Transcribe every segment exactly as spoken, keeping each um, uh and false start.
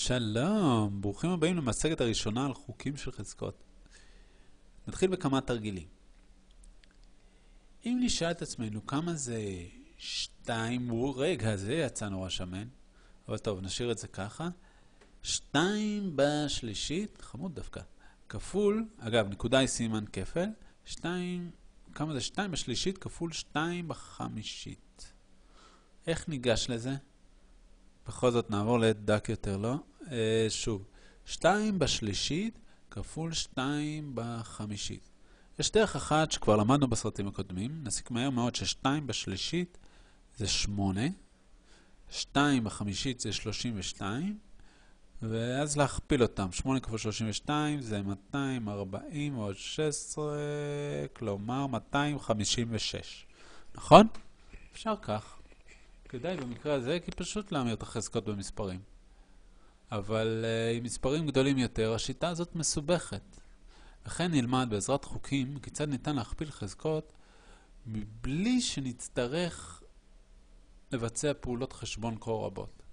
שלום, ברוכים הבאים למצגת הראשונה על חוקים של חזקות. נתחיל בכמה תרגילים. אם נשאל את עצמנו כמה זה שתיים, רגע, זה יצא נורא שמן, אבל טוב, נשאיר את זה ככה. שתיים בשלישית, חמוד דווקא, כפול, אגב, נקודה היא סימן כפל, שתיים, כמה זה שתיים בשלישית כפול שתיים בחמישית. איך ניגש לזה? בכל זאת נעבור לדק יותר, לא? אה, שוב, שתיים בשלישית כפול שתיים בחמישית. יש דרך אחת שכבר למדנו בסרטים הקודמים. נסיק מהר מאוד ש-שתיים בשלישית זה שמונה, שתיים בחמישית זה שלושים ושתיים, ואז להכפיל אותם. שמונה כפול שלושים ושתיים זה מאתיים וארבעים ועוד שש עשרה, כלומר מאתיים חמישים ושש. נכון? אפשר כך. כדאי במקרה הזה, כי פשוט להמיר את החזקות במספרים. אבל uh, עם מספרים גדולים יותר, השיטה הזאת מסובכת. לכן נלמד בעזרת חוקים כיצד ניתן להכפיל חזקות מבלי שנצטרך לבצע פעולות חשבון כה רבות.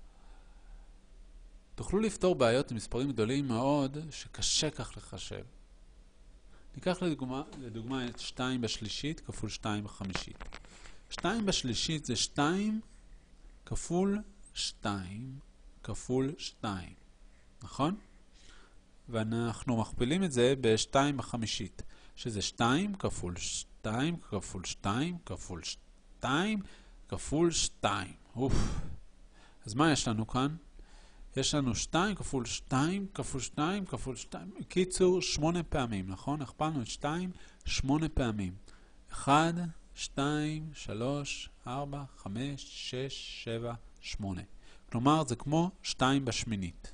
תוכלו לפתור בעיות עם מספרים גדולים מאוד שקשה כך לחשב. ניקח לדוגמה, לדוגמה את שתיים בשלישית כפול שתיים בחמישית. שתיים בשלישית זה שתיים כפול שתיים כפול שתיים, נכון? ואנחנו מכפילים את זה ב-שתיים בחמישית, שזה שתיים כפול שתיים כפול שתיים כפול שתיים כפול שתיים. אוף. אז מה יש לנו כאן? יש לנו שתיים כפול שתיים כפול שתיים כפול שתיים. קיצור, שמונה פעמים, נכון? הכפלנו את שתיים שמונה פעמים. אחת, שתיים, שלוש, ארבע, חמש, שש, שבע, שמונה. כלומר, זה כמו שתיים בשמינית.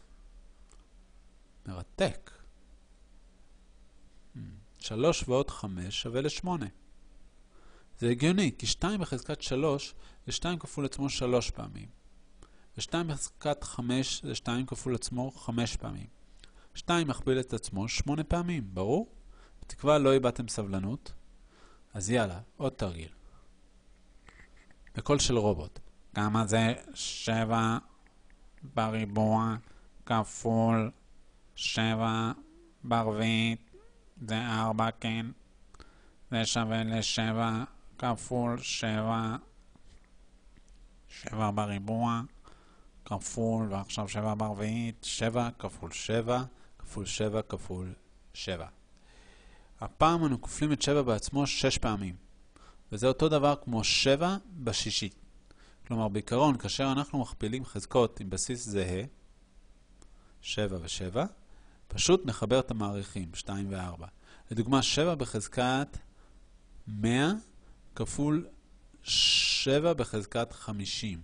מרתק. שלוש ועוד חמש שווה לשמונה. זה הגיוני, כי שתיים בחזקת שלוש זה שתיים כפול עצמו שלוש פעמים. ו-שתיים בחזקת חמש זה שתיים כפול עצמו חמש פעמים. שתיים מכפיל את עצמו שמונה פעמים, ברור? בתקווה לא איבדתם סבלנות. אז יאללה, עוד תרגיל. בקול של רובוט. כמה זה שבע בריבוע כפול שבע ברביעית? זה ארבע, כן. זה שווה לשבע כפול שבע. שבע בריבוע כפול, ועכשיו שבע ברביעית. שבע כפול שבע כפול שבע כפול שבע. הפעם אנו כופלים את שבע בעצמו שש פעמים. וזה אותו דבר כמו שבע בשישית. כלומר, בעיקרון, כאשר אנחנו מכפילים חזקות עם בסיס זהה, שבע ו-שבע, פשוט נחבר את המעריכים, שתיים ו-ארבע. לדוגמה, שבע בחזקת מאה כפול שבע בחזקת חמישים.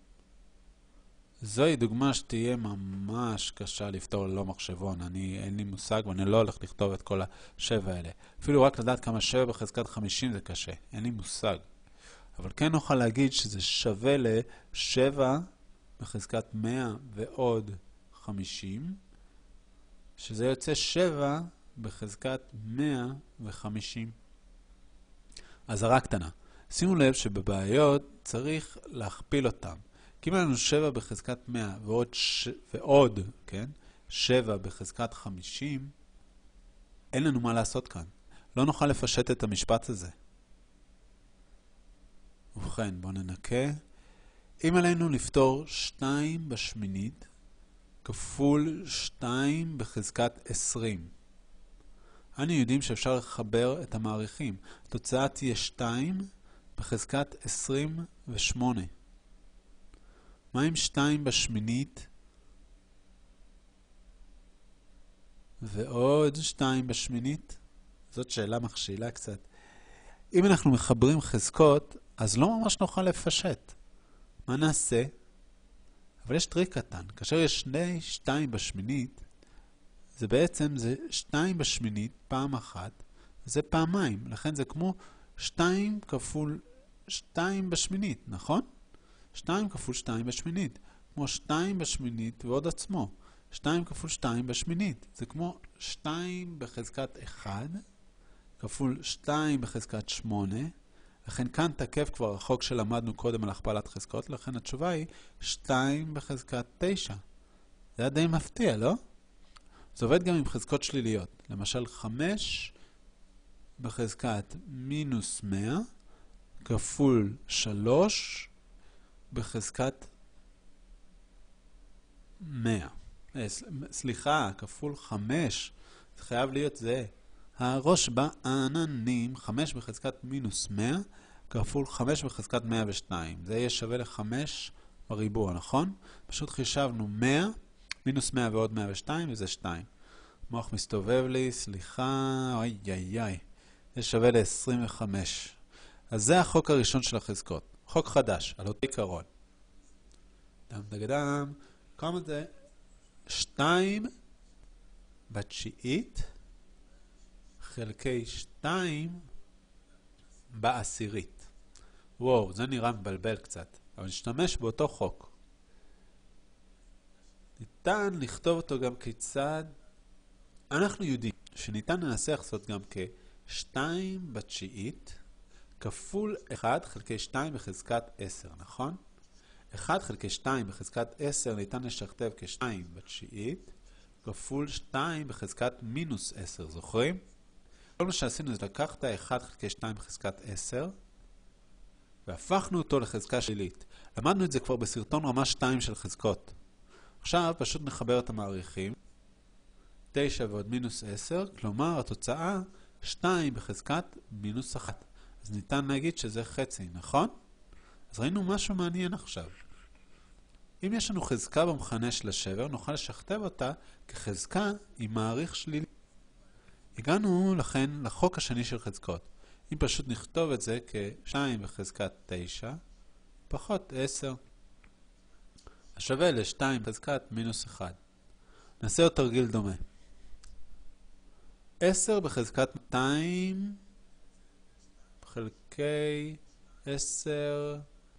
זוהי דוגמה שתהיה ממש קשה לפתור ללא מחשבון. אני, אין לי מושג ואני לא הולך לכתוב את כל השבע האלה. אפילו רק לדעת כמה שבע בחזקת חמישים זה קשה. אין לי מושג. אבל כן נוכל להגיד שזה שווה ל-שבע בחזקת מאה ועוד חמישים, שזה יוצא שבע בחזקת מאה וחמישים. אזהרה קטנה. שימו לב שבבעיות צריך להכפיל אותם. כי אם לנו שבע בחזקת מאה ועוד, ש... ועוד כן? שבע בחזקת חמישים, אין לנו מה לעשות כאן. לא נוכל לפשט את המשפט הזה. ובכן, בואו ננקה. אם עלינו לפתור שתיים בשמינית כפול שתיים בחזקת עשרים. אנו יודעים שאפשר לחבר את המעריכים. התוצאה תהיה שתיים בחזקת עשרים ושמונה. מה עם שתיים בשמינית ועוד שתיים בשמינית? זאת שאלה מכשילה קצת. אם אנחנו מחברים חזקות, אז לא ממש נוכל לפשט. מה נעשה? אבל יש טריק קטן. כאשר יש שני שתיים בשמינית, זה בעצם זה שתיים בשמינית פעם אחת, זה פעמיים. לכן זה כמו שתיים כפול שתיים בשמינית, נכון? שתיים כפול שתיים בשמינית. כמו שתיים בשמינית ועוד עצמו. שתיים כפול שתיים בשמינית. זה כמו שתיים בחזקת אחת כפול שתיים בחזקת שמונה. לכן כאן תקף כבר החוק שלמדנו קודם על הכפלת חזקות. לכן התשובה היא שתיים בחזקת תשע. זה היה די מפתיע, לא? זה עובד גם עם חזקות שליליות. למשל חמש בחזקת מינוס מאה כפול שלוש בחזקת מאה. סליחה, כפול חמש. זה חייב להיות זה. הראש בעננים, חמש בחזקת מינוס מאה כפול חמש בחזקת מאה ושתיים. זה יהיה שווה ל-חמש בריבוע, נכון? פשוט חישבנו מאה, מינוס מאה ועוד מאה ושתיים, וזה שתיים. מוח מסתובב לי, סליחה, אוי אוי אוי. זה שווה ל-עשרים וחמש. אז זה החוק הראשון של החזקות. חוק חדש, על אותו עיקרון. דם דגדם, כמה זה? שתיים בתשיעית חלקי שתיים בעשירית. וואו, זה נראה מבלבל קצת. אבל נשתמש באותו חוק. ניתן לכתוב אותו גם כיצד. אנחנו יודעים שניתן לנסח זאת גם כ-שתיים בתשיעית כפול אחד חלקי שתיים בחזקת עשר, נכון? אחד חלקי שתיים בחזקת עשר ניתן לשכתב כ-שתיים בתשיעית כפול שתיים בחזקת מינוס עשר, זוכרים? כל מה שעשינו זה לקחת אחד חלקי שתיים בחזקת עשר והפכנו אותו לחזקה שלילית. למדנו את זה כבר בסרטון רמה שתיים של חזקות. עכשיו פשוט נחבר את המעריכים. תשע ועוד מינוס עשר, כלומר התוצאה שתיים בחזקת מינוס אחת. אז ניתן להגיד שזה חצי, נכון? אז ראינו משהו מעניין עכשיו. אם יש לנו חזקה במכנה של השבר, נוכל לשכתב אותה כחזקה עם מעריך שלילי. הגענו לכן לחוק השני של חזקות. אם פשוט נכתוב את זה כ-שתיים בחזקת תשע פחות עשר. השווה ל-שתיים בחזקת מינוס אחת. נעשה עוד תרגיל דומה. עשר בחזקת מאתיים חלקי עשר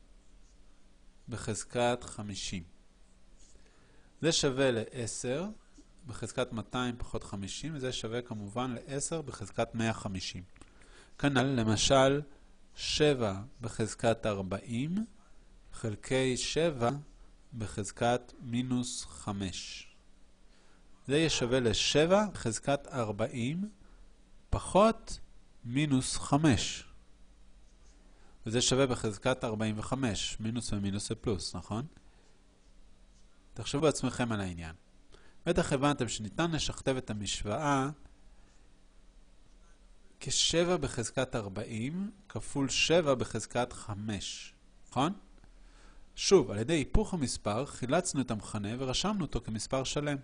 בחזקת חמישים. זה שווה ל-עשר בחזקת מאתיים פחות חמישים, וזה שווה כמובן ל-עשר בחזקת מאה וחמישים. כנ"ל למשל שבע בחזקת ארבעים חלקי שבע בחזקת מינוס חמש. זה יהיה שווה ל-שבע בחזקת ארבעים פחות מינוס חמש. וזה שווה בחזקת ארבעים וחמש. מינוס ומינוס זה פלוס, נכון? תחשבו בעצמכם על העניין. בטח הבנתם שניתן לשכתב את המשוואה כ-שבע בחזקת ארבעים כפול שבע בחזקת חמש. נכון? שוב, על ידי היפוך המספר חילצנו את המכנה ורשמנו אותו כמספר שלם.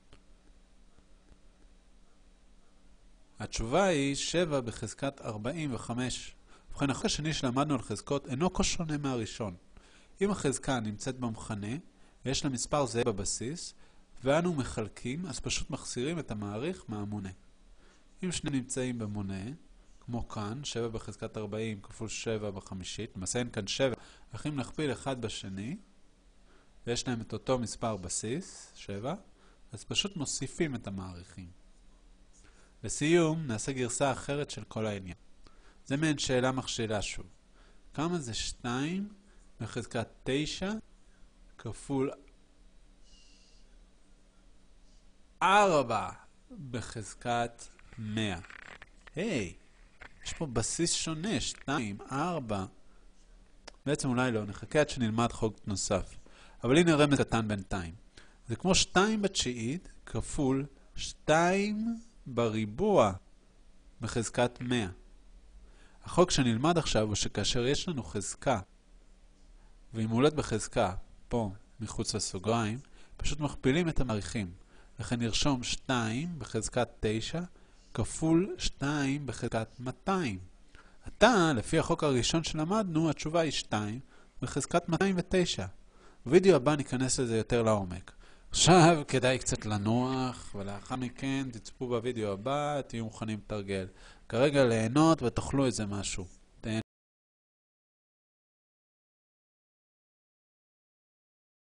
התשובה היא שבע בחזקת ארבעים וחמש. ובכן, החוק השני שלמדנו על חזקות אינו כה שונה מהראשון. אם החזקה נמצאת במכנה ויש לה מספר זהה בבסיס ואנו מחלקים, אז פשוט מחסירים את המעריך מהמונה. אם שני נמצאים במונה, כמו כאן, שבע בחזקת ארבעים כפול שבע בחמישית, למעשה אין כאן שבע, אך אם נכפיל אחד בשני, ויש להם את אותו מספר בסיס, שבע, אז פשוט מוסיפים את המעריכים. לסיום, נעשה גרסה אחרת של כל העניין. זה מעין שאלה מכשילה שוב. כמה זה שתיים בחזקת תשע כפול ארבע בחזקת מאה? היי, יש פה בסיס שונה, שתיים, ארבע. בעצם אולי לא, נחכה עד שנלמד חוק נוסף. אבל הנה רמז קטן בינתיים. זה כמו שתיים בתשיעית כפול שתיים בריבוע בחזקת מאה. החוק שנלמד עכשיו הוא שכאשר יש לנו חזקה, והיא מולדת בחזקה, פה מחוץ לסוגריים, פשוט מכפילים את המעריכים. לכן נרשום שתיים בחזקת תשע כפול שתיים בחזקת מאתיים. עתה, לפי החוק הראשון שלמדנו, התשובה היא שתיים בחזקת מאתיים ותשע. בווידאו הבא ניכנס לזה יותר לעומק. עכשיו כדאי קצת לנוח, ולאחר מכן תצפו בווידאו הבא, תהיו מוכנים לתרגל. כרגע ליהנות ותאכלו איזה משהו.